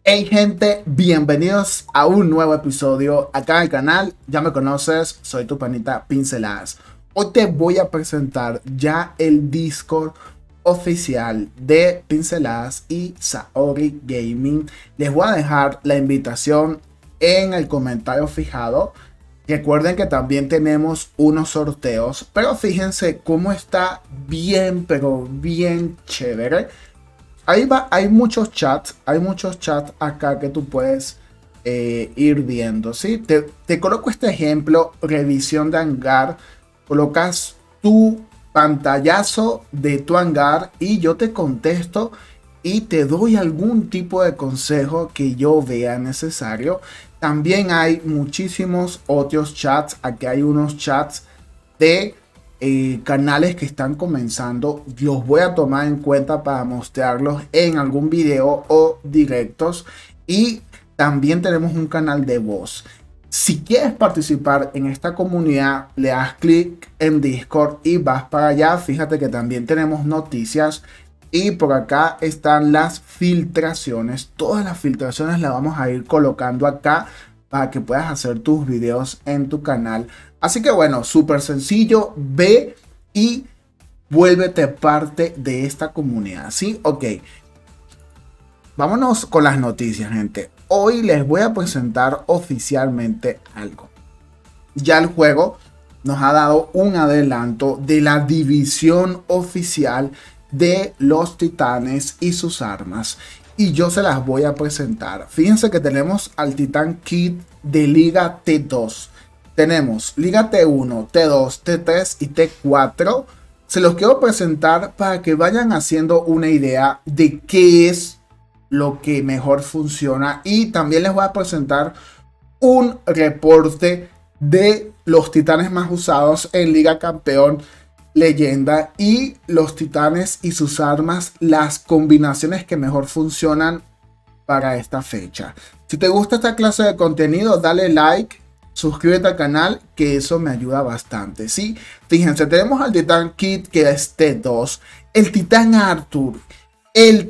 Hey gente, bienvenidos a un nuevo episodio acá en el canal. Ya me conoces, soy tu panita Pinceladas. Hoy te voy a presentar ya el Discord oficial de Pinceladas y Saori Gaming. Les voy a dejar la invitación en el comentario fijado. Recuerden que también tenemos unos sorteos, pero fíjense cómo está bien, pero bien chévere. Ahí va, hay muchos chats acá que tú puedes ir viendo, ¿sí? Te coloco este ejemplo, revisión de hangar, colocas tu pantallazo de tu hangar y yo te contesto y te doy algún tipo de consejo que yo vea necesario. También hay muchísimos otros chats, aquí hay unos chats de canales que están comenzando. Los voy a tomar en cuenta para mostrarlos en algún video o directos. Y también tenemos un canal de voz. Si quieres participar en esta comunidad, le das clic en Discord y vas para allá. Fíjate que también tenemos noticias y por acá están las filtraciones. Todas las filtraciones las vamos a ir colocando acá para que puedas hacer tus videos en tu canal. Así que bueno, súper sencillo, ve y vuélvete parte de esta comunidad, ¿sí? Ok, vámonos con las noticias, gente. Hoy les voy a presentar oficialmente algo. Ya el juego nos ha dado un adelanto de la división oficial de los titanes y sus armas. Y yo se las voy a presentar. Fíjense que tenemos al Titán Kit de Liga T2. Tenemos Liga T1, T2, T3 y T4. Se los quiero presentar para que vayan haciendo una idea de qué es lo que mejor funciona. Y también les voy a presentar un reporte de los titanes más usados en Liga Campeón, Leyenda y los titanes y sus armas, las combinaciones que mejor funcionan para esta fecha. Si te gusta esta clase de contenido, dale like, suscríbete al canal, que eso me ayuda bastante, ¿sí? Fíjense, tenemos al Titán Kit que es T2, el Titán Arthur, el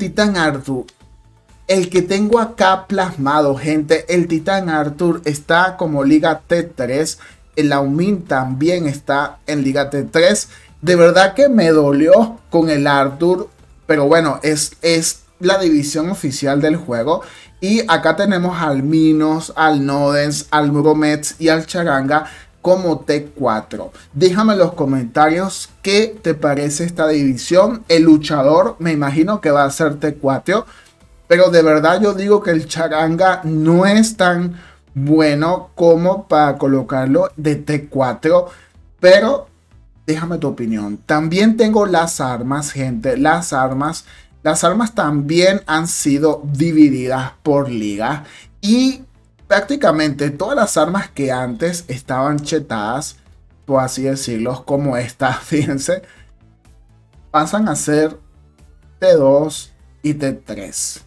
que tengo acá plasmado, gente. El Titán Arthur está como Liga T3, el Aumin también está en Liga T3. De verdad que me dolió con el Arthur, pero bueno, es la división oficial del juego. Y acá tenemos al Minos, al Nodens, al Muromets y al Charanga como T4. Déjame en los comentarios qué te parece esta división. El luchador me imagino que va a ser T4, pero de verdad yo digo que el Charanga no es tan bueno como para colocarlo de T4, pero déjame tu opinión. También tengo las armas, gente. Las armas también han sido divididas por liga. Y prácticamente todas las armas que antes estaban chetadas, por así decirlo, como esta, fíjense, pasan a ser T2 y T3.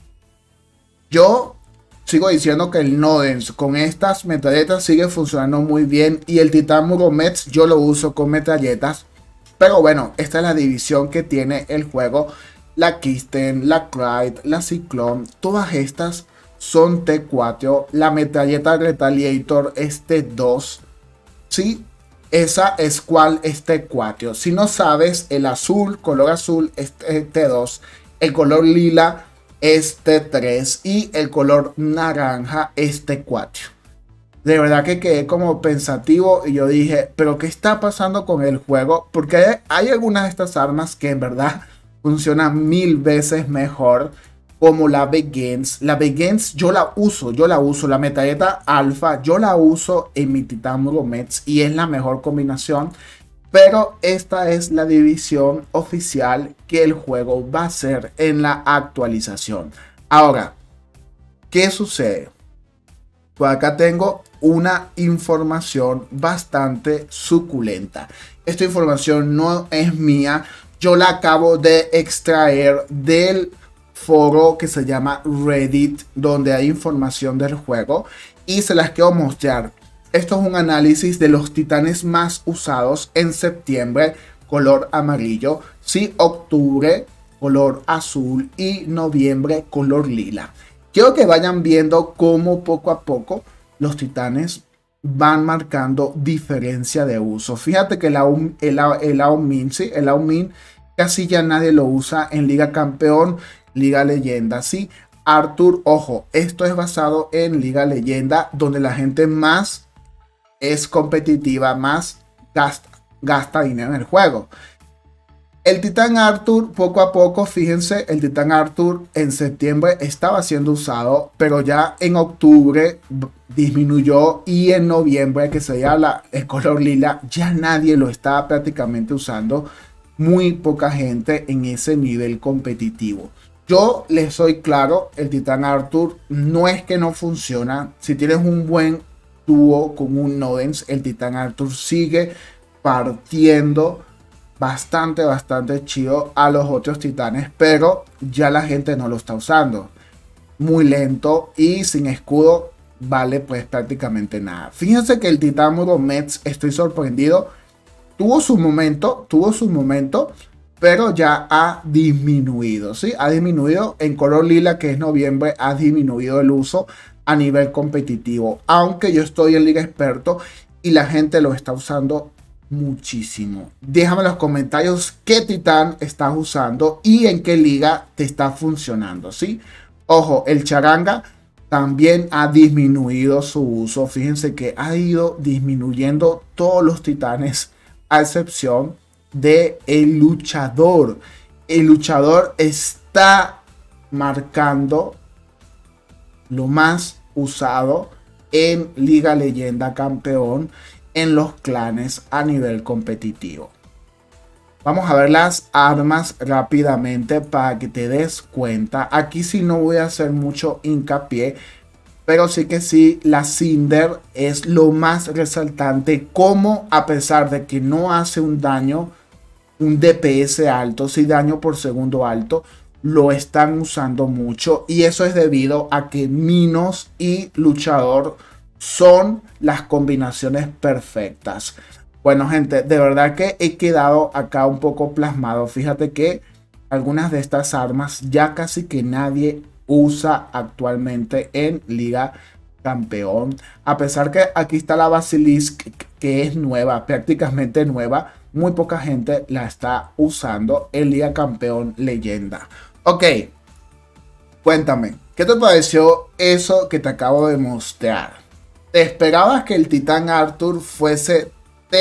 Yo sigo diciendo que el Nodens con estas metralletas sigue funcionando muy bien. Y el Titán Muromets yo lo uso con metralletas. Pero bueno, esta es la división que tiene el juego. La Kisten, la Clyde, la Cyclone, todas estas son T4. La metralleta Retaliator es T2. ¿Sí? Esa es cual es T4. Si no sabes, el azul, color azul es T2. El color lila es T3 y el color naranja es T4. De verdad que quedé como pensativo y yo dije, pero ¿qué está pasando con el juego? Porque hay algunas de estas armas que en verdad funcionan 1000 veces mejor, como la Begins. La Begins yo la uso, la metralleta alfa, yo la uso en mi Titán Muromets y es la mejor combinación. Pero esta es la división oficial que el juego va a ser en la actualización. Ahora, ¿qué sucede? Por acá tengo una información bastante suculenta. Esta información no es mía. Yo la acabo de extraer del foro que se llama Reddit, donde hay información del juego. Y se las quiero mostrar. Esto es un análisis de los titanes más usados en septiembre, color amarillo. Sí, octubre, color azul y noviembre, color lila. Quiero que vayan viendo cómo poco a poco los titanes van marcando diferencia de uso. Fíjate que el Aomin casi ya nadie lo usa en Liga Campeón, Liga Leyenda, ¿sí? Arthur, ojo, esto es basado en Liga Leyenda, donde la gente más es competitiva, más gasta dinero en el juego. El Titán Arthur, poco a poco, fíjense, el Titán Arthur en septiembre estaba siendo usado, pero ya en octubre disminuyó y en noviembre, que sería el color lila, ya nadie lo estaba prácticamente usando. Muy poca gente en ese nivel competitivo. Yo les soy claro, el Titán Arthur no es que no funciona. Si tienes un buen dúo con un Nodens, el Titán Arthur sigue partiendo bastante chido a los otros titanes, pero ya la gente no lo está usando. Muy lento y sin escudo vale pues prácticamente nada. Fíjense que el Titán Muromets, estoy sorprendido, tuvo su momento, pero ya ha disminuido, ¿sí? Ha disminuido en color lila, que es noviembre, ha disminuido el uso a nivel competitivo, aunque yo estoy en Liga Experto y la gente lo está usando muchísimo. Déjame en los comentarios qué titán estás usando y en qué liga te está funcionando, ¿sí? Ojo, el charanga también ha disminuido su uso. Fíjense que ha ido disminuyendo todos los titanes, a excepción de el luchador. El luchador está marcando lo más usado en Liga Leyenda Campeón en los clanes a nivel competitivo. Vamos a ver las armas rápidamente para que te des cuenta. Aquí sí no voy a hacer mucho hincapié, pero sí que sí, la Cinder es lo más resaltante, como a pesar de que no hace un daño, un DPS alto, sí daño por segundo alto, lo están usando mucho, y eso es debido a que Minos y Luchador son las combinaciones perfectas. Bueno, gente, de verdad que he quedado acá un poco plasmado. Fíjate que algunas de estas armas ya casi que nadie usa actualmente en Liga Campeón. A pesar que aquí está la Basilisk, que es nueva, prácticamente nueva, muy poca gente la está usando en Liga Campeón Leyenda. Ok, cuéntame, ¿qué te pareció eso que te acabo de mostrar? ¿Te esperabas que el Titán Arthur fuese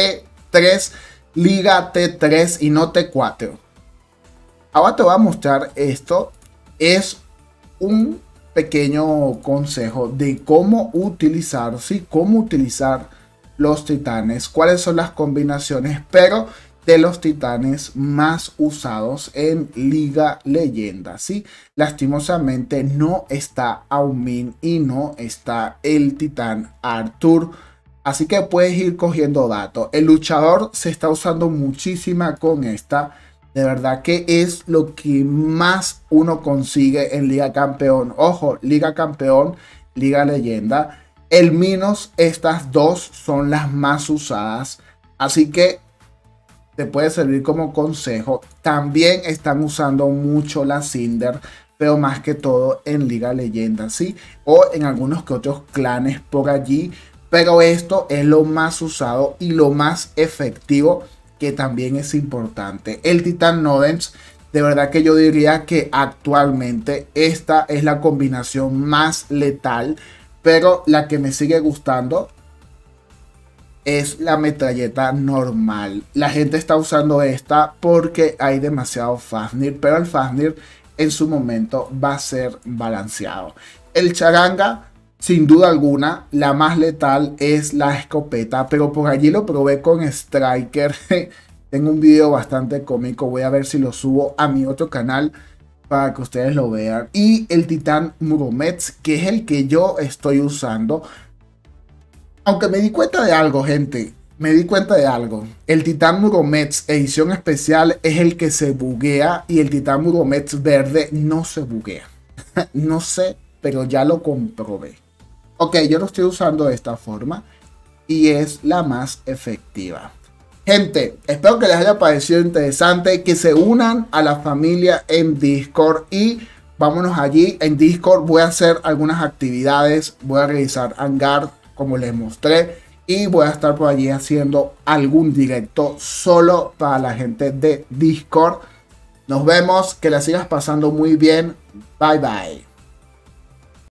T3, Liga T3 y no T4? Ahora te voy a mostrar esto. Es un pequeño consejo de cómo utilizar, ¿sí? Cómo utilizar los titanes, cuáles son las combinaciones, pero de los titanes más usados en Liga Leyenda, ¿sí? Lastimosamente no está Aomin y no está el Titán Arthur, así que puedes ir cogiendo datos. El luchador se está usando muchísima con esta, de verdad que es lo que más uno consigue en Liga Campeón. Ojo, Liga Campeón, Liga Leyenda. El Minos, estas dos son las más usadas, así que te puede servir como consejo. También están usando mucho la Cinder, pero más que todo en Liga Leyenda, ¿sí? O en algunos que otros clanes por allí. Pero esto es lo más usado y lo más efectivo, que también es importante. El Titán Nodens, de verdad que yo diría que actualmente esta es la combinación más letal. Pero la que me sigue gustando es la metralleta normal. La gente está usando esta porque hay demasiado Fafnir, pero el Fafnir en su momento va a ser balanceado. El charanga, sin duda alguna, la más letal es la escopeta, pero por allí lo probé con Striker. Tengo un video bastante cómico, voy a ver si lo subo a mi otro canal para que ustedes lo vean. Y el Titán Muromets, que es el que yo estoy usando. Aunque me di cuenta de algo, gente. Me di cuenta de algo. El Titán Muromets edición especial es el que se buguea. Y el Titán Muromets verde no se buguea. No sé, pero ya lo comprobé. Ok, yo lo estoy usando de esta forma. Y es la más efectiva. Gente, espero que les haya parecido interesante. Que se unan a la familia en Discord. Y vámonos allí en Discord. Voy a hacer algunas actividades, voy a realizar Hangar como les mostré y voy a estar por allí haciendo algún directo solo para la gente de Discord. Nos vemos, que la sigas pasando muy bien. Bye bye.